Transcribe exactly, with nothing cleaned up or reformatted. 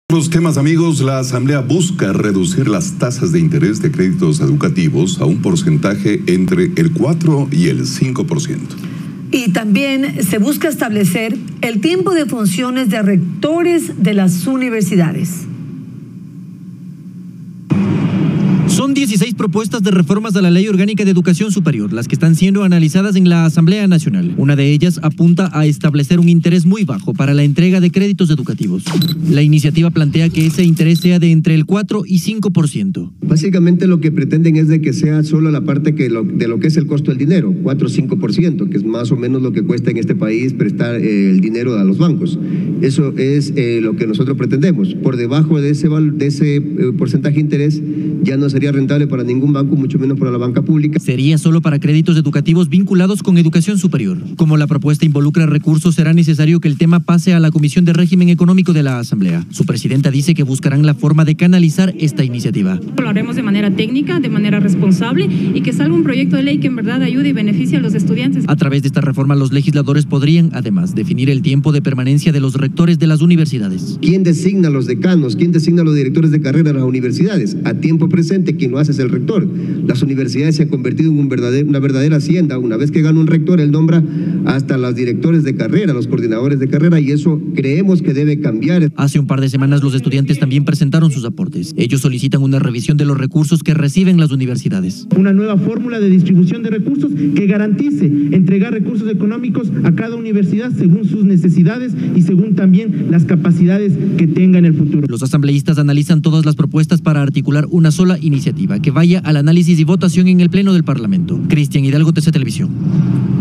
Los temas, amigos, la Asamblea busca reducir las tasas de interés de créditos educativos a un porcentaje entre el cuatro y el cinco por ciento. Y también se busca establecer el tiempo de funciones de rectores de las universidades. Son dieciséis propuestas de reformas a la Ley Orgánica de Educación Superior, las que están siendo analizadas en la Asamblea Nacional. Una de ellas apunta a establecer un interés muy bajo para la entrega de créditos educativos. La iniciativa plantea que ese interés sea de entre el cuatro y cinco por ciento. Básicamente lo que pretenden es de que sea solo la parte que lo, de lo que es el costo del dinero, cuatro o cinco por ciento, que es más o menos lo que cuesta en este país prestar eh, el dinero a los bancos. Eso es eh, lo que nosotros pretendemos. Por debajo de ese, de ese eh, porcentaje de interés ya no sería rentable para ningún banco, mucho menos para la banca pública. Sería solo para créditos educativos vinculados con educación superior. Como la propuesta involucra recursos, será necesario que el tema pase a la Comisión de Régimen Económico de la Asamblea. Su presidenta dice que buscarán la forma de canalizar esta iniciativa. Lo haremos de manera técnica, de manera responsable y que salga un proyecto de ley que en verdad ayude y beneficie a los estudiantes. A través de esta reforma, los legisladores podrían, además, definir el tiempo de permanencia de los rectores de las universidades. ¿Quién designa a los decanos? ¿Quién designa a los directores de carrera de las universidades? A tiempo presente, quien lo hace es el rector. Las universidades se han convertido en un verdadero, una verdadera hacienda. Una vez que gana un rector, él nombra hasta los directores de carrera, los coordinadores de carrera, y eso creemos que debe cambiar. Hace un par de semanas los estudiantes también presentaron sus aportes. Ellos solicitan una revisión de los recursos que reciben las universidades. Una nueva fórmula de distribución de recursos que garantice entregar recursos económicos a cada universidad según sus necesidades y según también las capacidades que tenga en el futuro. Los asambleístas analizan todas las propuestas para articular una sola iniciativa que vaya al análisis y votación en el Pleno del Parlamento. Cristian Hidalgo, T C Televisión.